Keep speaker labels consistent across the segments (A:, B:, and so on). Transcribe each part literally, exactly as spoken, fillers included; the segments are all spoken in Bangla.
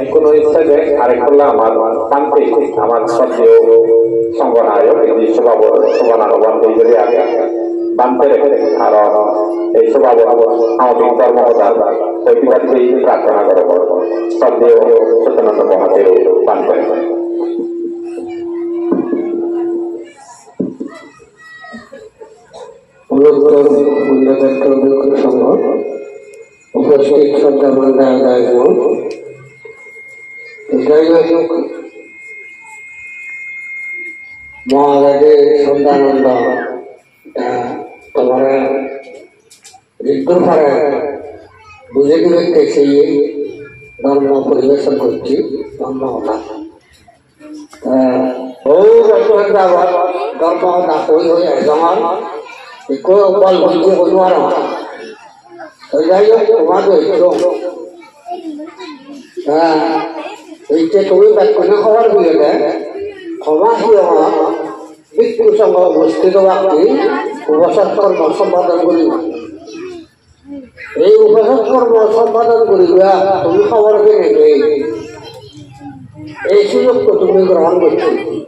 A: কোনো ইচ্ছাতে আরেক হলো আমার মানতে আমার সবচেয়ে সংগঠনায়ক এই সভাপতি বান্ধব যদি আগে বানতে রেখে আর এই সভাপতি সামাজিক কর্মকর্তার প্রতিবাদী প্রার্থনা করব সবচেয়ে সত্যানন্দ মহাদেব বানতে
B: উপস্থিত শ্রদ্ধা মন্ডল যাই হোক মহারাজের সন্ধ্যানন্দ তোমার ঋতু পারে বুঝে দিবে সেই ধর্ম পরিবেশন করছি ধর্মহতা ও ধর্মহতা হই হই জমান কেউ বল বলছে হইব আর যাই হোক তোমাদের হ্যাঁ এইটা তুমি ব্যাখ্যা হওয়ার বিয়েতে সমাজ ভিক্ষু সংঘ উপস্থিত ব্যক্তি উপসৎ কর্ম সম্পাদন করিব এই উপসৎ কর্ম সম্পাদন করিবা তুমি খবর পেয়ে নেবে এই সুযোগটা তুমি গ্রহণ করছো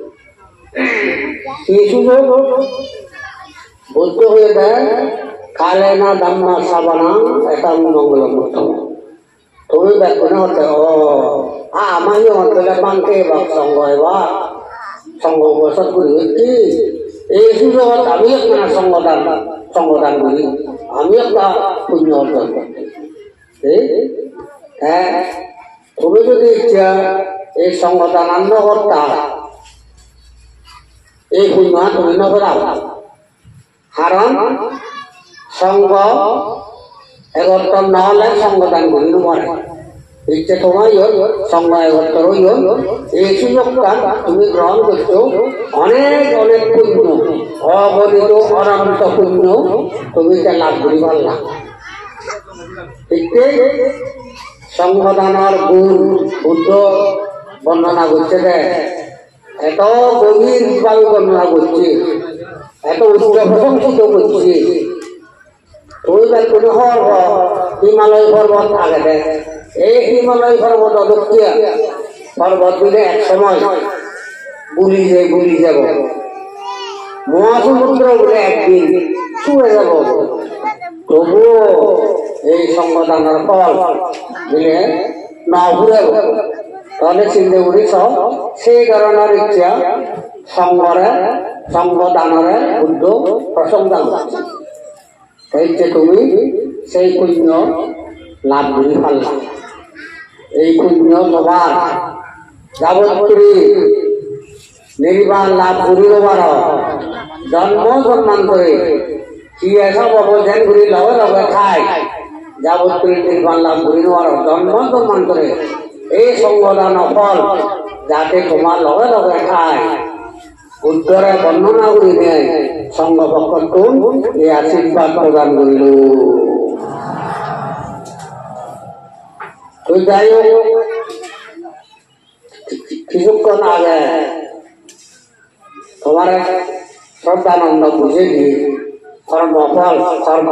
B: এই সুযোগ বুদ্ধ হয়ে দেয় কালে না দাম্মা সাবানা এটা মঙ্গল করতাম তুমি ব্যাখ্যা হতে ও আমার অঞ্চলে পান্তে বা সংঘ এবার সংঘ উপসৎ করি কি এই সুযোগত আমি একটা সংগঠন সংগঠন করি আমি একটা পুণ্য অর্জন করতে হ্যাঁ তুমি যদি ইচ্ছা এই সংগঠন আনন্দ করতা এই পুণ্য তুমি নকরাও কারণ সংঘ এগত্তর নহলে সংগঠন করি নমরে ইচ্ছে তোমার সংঘ এগত্তর এই সুযোগটা তুমি গ্রহণ করছো অনেক অনেক পুণ্য অগণিত অনন্ত পুণ্য তুমি লাভ করি পারলাম সংগঠনের গুণ বুদ্ধ বর্ণনা করছে এত গভীর ভাবে বর্ণনা করছে এত উচ্চ প্রশংসিত করছে তুই কোনো হিমালয় পর্বত আগে এই হিমালয় পর্বত দক্ষিণ পর্বত গুলি এক সময় বুলি যায় বুলি যাব মহাসমুদ্র বলে একদিন ছুঁয়ে যাব তবুও এই সংগঠনের ফল দিলে না ঘুরে তাহলে চিন্তা করি সব সেই ধরনের ইচ্ছা সংঘরে সংগঠনের বুদ্ধ প্রশংসা করছে এইটা তুমি সেই পুণ্য লাভ করি পারলাম এই পুণ্য তোমার যাবত্রী নির্বাণ লাভ করি তোমার জন্ম জন্মান্তরে কি এসব অবদান করি লগে লগে খায় যাবত্রী নির্বাণ লাভ করি তোমার জন্ম জন্মান্তরে এই সংগঠন ফল যাতে তোমার লগে লগে খায় উত্তরে বর্ণনা করি নেয় সংঘ পক্ষ এই আশীর্বাদ প্রদান করিল তো যাই হোক কিছুক্ষণ আগে তোমার শ্রদ্ধানন্দ বুঝে দিয়ে কর্মফল কর্ম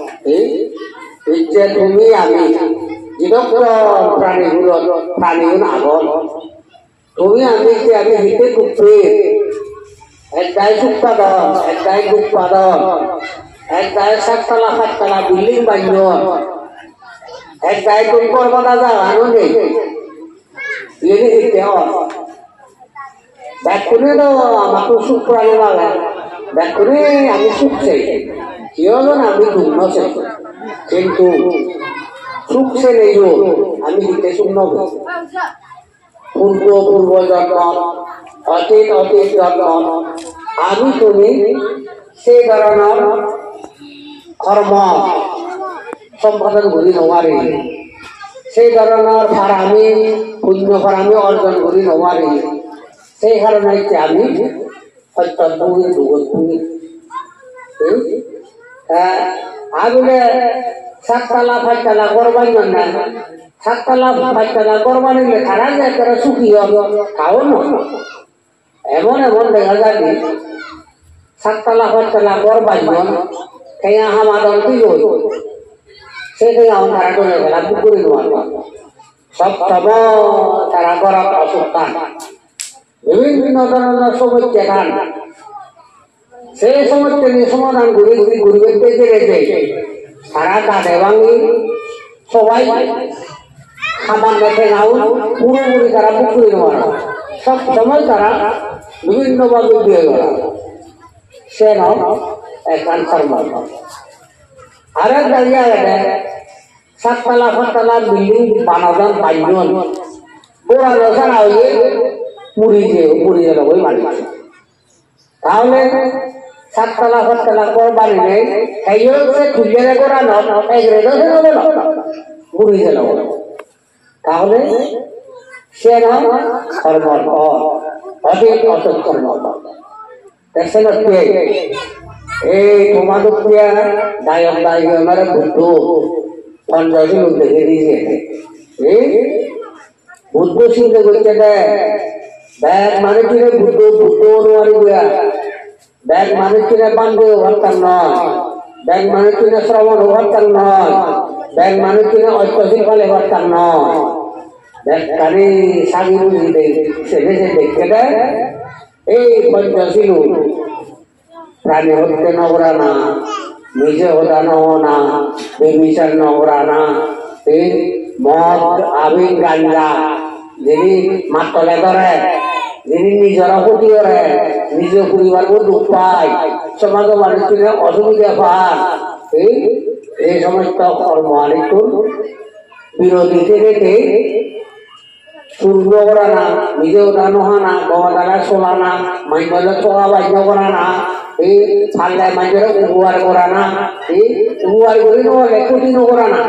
B: ইচ্ছে তুমি আমি বিরক্ত প্রাণীগুলো প্রাণীগুলো আগল তুমি আমি যে আমি হিতে কুপে এক দায় উৎপাদন এক দায় উৎপাদন এক দায় সাততলা সাততলা বিল্ডিং বান্য এক দায় তুমি করবো দাদা আনো নেই হিতে ব্যাগ করে তো আমাকে সুখ করানো লাগে ব্যাগ করে আমি সুখ চাই কি হলো না আমি দুর্ন চাই কিন্তু সুখ সে নেই আমি হিতে সুখ নব পূর্ব পূর্ব জন্ম অতীত অতীত জন্ম আমি তুমি সেই ধরনের কর্ম সম্পাদন করি নমারি সেই ধরনের ফারামি পুণ্য ফারামি অর্জন করি নমারি সেই কারণে আমি অত্যন্ত দুগত ভূমি আগুনে সাততলা পাঁচতলা করবার জন্য সাততলা পাঁচতলা করবার নিলে খারাপ একটা সুখী হবে খাও না এমন এমন দেখা যাবে সাততলা পাঁচতলা করবার জন্য খেয়া হামাদন দিল সেখানে আমার ধারা করে গেলা পুকুরে দেওয়ার সবসময় তারা করা অসুস্থান বিভিন্ন ধরনের সমস্যা খান সেই সমস্যা নিয়ে সমাধান ঘুরে ঘুরে ঘুরবে পেতে রেখে সারা কাঁধে ভাঙি সবাই খাবার দেখে নাও পুরোপুরি তারা পুকুরে নেওয়া সব সময় তারা বিভিন্নভাবে দিয়ে গেল সে নাও একখান সর্বল আরেক দাঁড়িয়ে গেলে সাততলা সাততলা বিল্ডিং বানাবেন পাঁচজন পুরানো ছাড়া হয়ে পুরী যে পুরী যেন ওই বাড়ি তাহলে সাততলা সাততলা পর বাড়ি নেই এই হচ্ছে খুঁজে করানো এক রেডো পুরী যেন তাহলে সে নাম সর্বল অধিক অসৎ সর্বল দেখছেন এই তোমাদের দায়ক দায়ক আমার বুদ্ধ পঞ্চাশি লোক দেখে দিয়েছে এই বুদ্ধ চিন্তা করছে ব্যাগ মানে কিনে বুদ্ধ বুদ্ধ অনুমারি গুয়া ব্যাগ মানে কিনে বান্ধব ওভারটার নয় ব্যাগ মানে কিনে শ্রবণ ওভারটার নয় ব্যাগ মানে কিনে ঐক্যশীল ফলে ওভারটার নয় ব্যাগ কানে সাগি বুঝি সেটা সে দেখতে দেয় এই পঞ্চাশি লোক প্রাণী হত্যে নগরা না নিজে হতা নহ না বেবিচার নগরা না এই মদ আবির গাঞ্জা যিনি মাতলে ধরে যিনি নিজেরা ক্ষতি করে নিজ পরিবারকে দুঃখ পায় সমাজ মানুষের অসুবিধা পায় এই এই সমস্ত কর্ম আরেকটু বিরোধীতে রেখে শূন্য করা না নিজেও দানো না গমাদানা চলা না মাইনলে চলা বাধ্য করা না এই ফাল্লে মাইনের উপহার করা না এই উপহার করে নহলে কঠিন করা না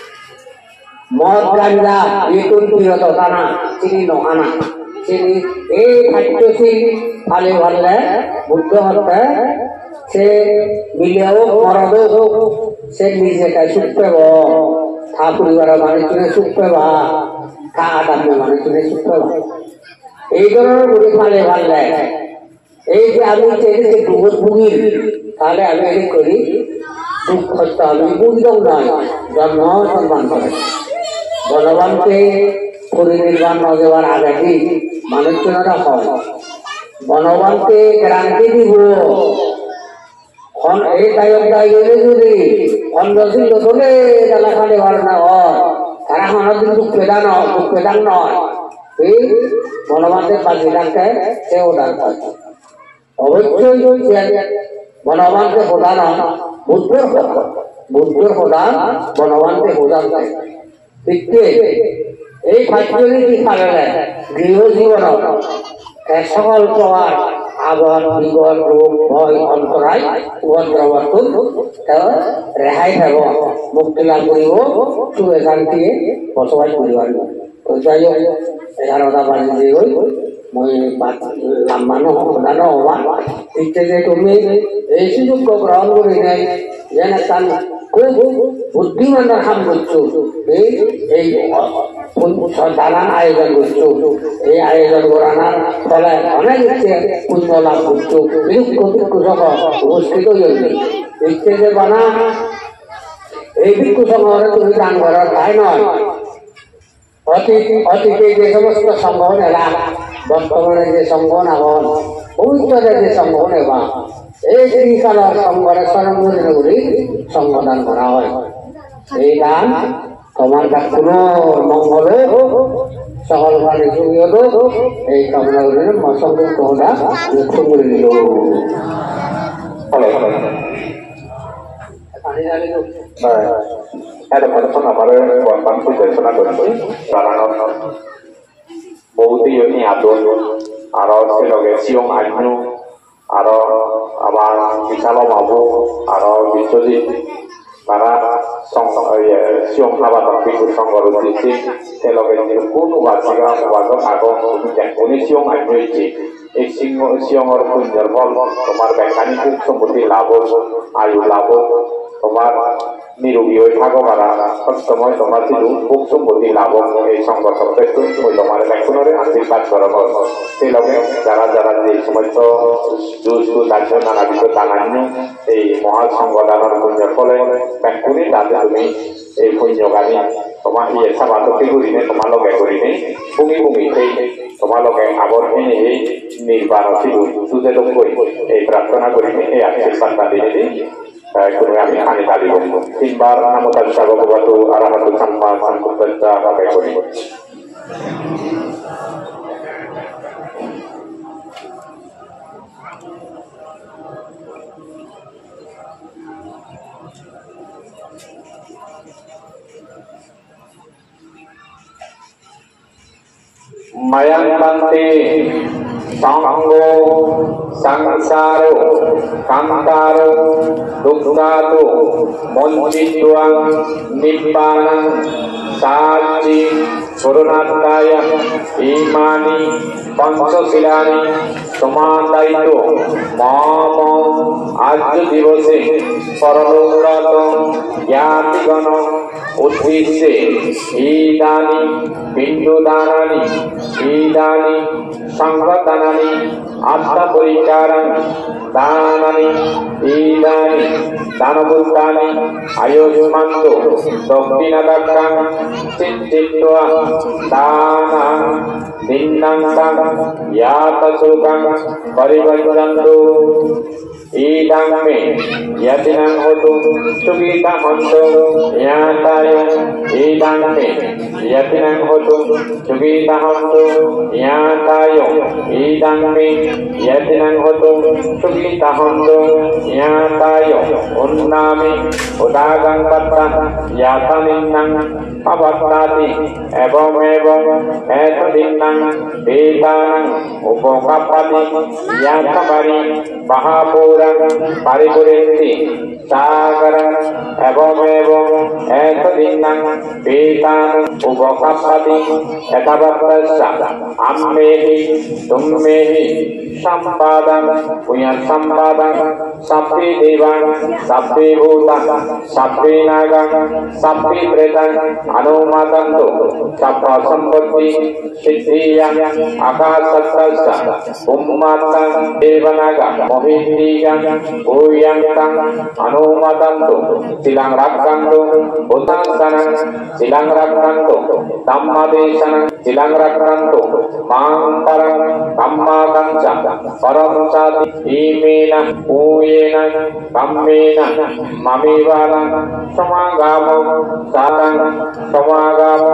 B: মদ গাঞ্জা এইটুন বিরত টানা চিনি নহানা চিনি এই খাদ্যশীল ফালে ফালে বুদ্ধ হতে সে মিলেও মরদ হোক সে নিজেকে সুখ পেব থা পরিবারের মানুষজনে সুখ পেবা থা আদামের মানুষজনে সুখ পেবা এই ধরনের বুড়ি ফালে ফালে এই যে আমি চেয়েছি দুঃখ ভুগির তাহলে আমি এটি করি দুঃখ আমি বুঝলাম নয় জন্ম সম্মান করে বনবানকে পরিনির্বাণ ন দেওয়ার আগে মানুষজনেরা হয় বনবানকে গ্রান্তি দিব এই দায়ক দায়ী যদি অন্যশীল হলে এলাকালে ভালো না হয় তারা কোনদিন দুঃখ পেদান দুঃখ পেদান নয় এই বনবানদের পাশে ডাকে সেও ডাক অবশ্যই বনবানকে প্রধান বুদ্ধের বুদ্ধের প্রধান বনবানকে প্রধান দেয় এই খাদ্যনীতি কারণে গৃহ জীবন সকল প্রকার আবার বিগত রোগ ভয় অন্তরায় উপদ্রবর্তন রেহাই থাকব মুক্তি লাভ করিব সুখে শান্তি বসবাস করিবার যাই হোক এগারোটা বাজে দিয়ে গই মই মানুহ সদানো হবা ইচ্ছে যে তুমি এই সুযোগ গ্রহণ করি নাই যেন তার খুব বুদ্ধিমানের কাম করছো এই এই দালান আয়োজন করছো এই আয়োজন করানোর ফলে অনেক ইচ্ছে পুণ্য লাভ করছো কৃষক উপস্থিত হয়েছে ইচ্ছে যে বানা এই ভিক্ষু সংঘরে তুমি দান করার তাই নয় অতীত অতীতে যে সমস্ত সংঘ নেলা বর্তমানে যে সংঘ নাগন ভবিষ্যতে যে সংঘ নেবা এই শ্রীকালার সংঘরে সরঞ্জনে করি সংগদান করা হয় এই দান তোমার কোনো মঙ্গল সকল প্রাণী সুখী হলো এই কামনা করে মসঙ্গ কোহরা লক্ষ্য করে দিল
A: এতক্ষণ আমার বর্তমান পরিচালনা করছি কারণ বহুতেই আমি আদর আরো লগে সিয়ং আইনু আরো আমার বিশাল বাবু আরো বিশ্বজিৎ তারা সিয়ং খাবার বিশু সংঘর উদ্দেশ্যে সে লগে কোন বার্ষিক আগম উনি সিয়ং আইনু হয়েছে এই সিংহ সিয়ংর পুণ্যের ফল তোমার বৈজ্ঞানিক সম্পত্তি লাভ আয়ু লাভ তোমার নিরোগী হয়ে থাকো পারা সবসময় তোমার শুধু ভোগ সম্পত্তি লাভ এই সংঘ সবচেয়ে তোমার ব্যাকুণরে আশীর্বাদ করা হয় সেই লগে যারা যারা যে সমস্ত দুষ্ট দাহ্য নানাবিধ দানান্য এই মহা সংগঠনের পুণ্যের ফলে ব্যাকুণে তাতে তুমি এই পুণ্যগামী toma iya sama to figurine toma loge gurine bungi bungi tei toma loge abor ini ei nirbano sidu sude dongoi ei prarthana gurine ei akhirbat badine Kami kami tadi timbar namo tassa bhagavato arahato samma sambuddhassa bhagavati Mayang bante Sanggo Sangsaro Kantaro Dukhato Moncituang Nippanang Saji Surunataya Imani Panchasilani Samadaito Mama Ajju Divase Paralokato Yatigano Uddhise Idani Bindudanani Idani Sanghatanani Atta Purikarani Danani Idani Danabuddhani Ayojmanto Doktinadakkam Cittitva Dana Dinnangam Yatasukam Parivajjantu Idang me Yatinang hotu Sugita honto Yatayo Idang me Yatinang hotu Sugita honto Yatayo Idang me Yatinang hotu Sugita honto Yatayo Unnami Udagang patta Yataninnang Avatati Ebom ebom Etadinnang Betanang Upokapati Yatamari Bahapurang Paripurenti Sagarang Ebom ebom Etadinnang Betanang Upokapati Etavatasa Ammehi Tummehi Sampadang Punya sampadang Sapi devang Sapi bhutang Sapi nagang Sapi pretang Anumatanto Sapa sampati Siddhiyang Akasatasa Ummatang Devanaga Mohindiyang Uyangtang Anumatanto Silang rakkanto Utang sanang Silang rakkanto Dhammadesanang Silang rakkanto Mangparang Kammakanca Paramsati Imena Uyena Kammena Mamivana Samagamo Satang Samagamo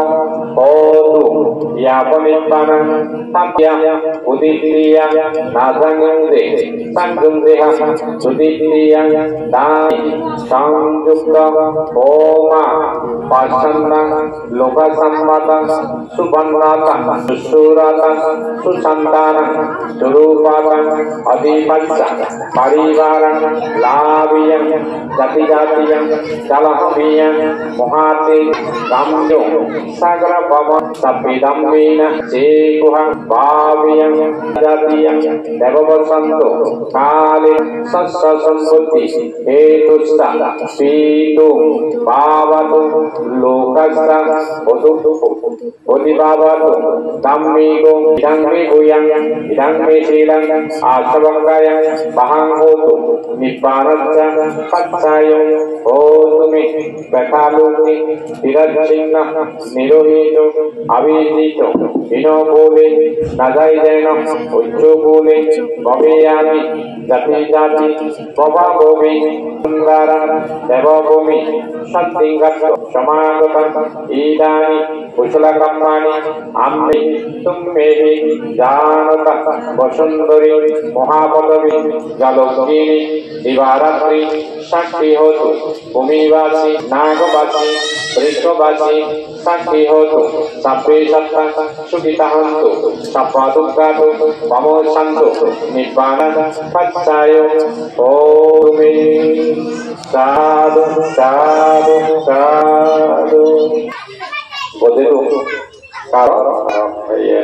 A: Hotu Yapanippana Tapya Udittiya Nasangungde Sangungdeha Udittiya Dani Sangyukta Oma Pasana Loka Sambata Subannata Susurata Susantana Surupata Adipatsa Parivaran Laviyam Jati-jatiyam Jalahmiyam Mohati Gamjo Sagra Bhava Sapidambina Sekuham Bhaviyam Jatiyam Devavasanto Kali Sassa Sambuddhi Hetusta Pitu Bhavatu Lokasta Bodhibhavatu Dhammigo Idangme Buyang Idangme Silang Asavangayam Bahang Hotu Nippanatya Patsayam Hotumi Bekaluni Tirajinna Nirohito Avidito Inobole Nazaideno Uchubole Bhaviyami Jati Jati Bhava Bhovi Sundara Deva Bhumi Sattingato Samagatam Idani Kusala Kammani Ammi Tummehi Janata Vasundari Mohapadavi Jalokini Divaratri Sakti Hotu Bhumivasi Nagavasi Vrishvavasi Sakti Hotu Sabbe Satta Sukitahantu Sabba Dukkhatu Pamosantu Nibbana Patsayo Ome Sadhu Sadhu Sadhu Begitu kalau ya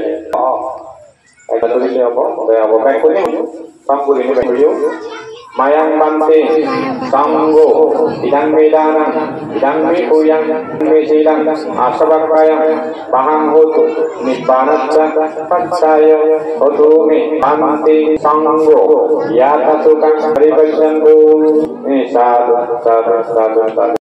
A: kita tulis apa? Saya apa? Baik ini, sanggur ini baik ini. Mayang bante, sanggo, idang medana, idang mekuyang, mesilang, asabakaya, bahang hotu, nibbanatsa, patsaya, hotume, bante, sanggo, yata tukang, paribhajantu, ini satu, satu, satu, satu.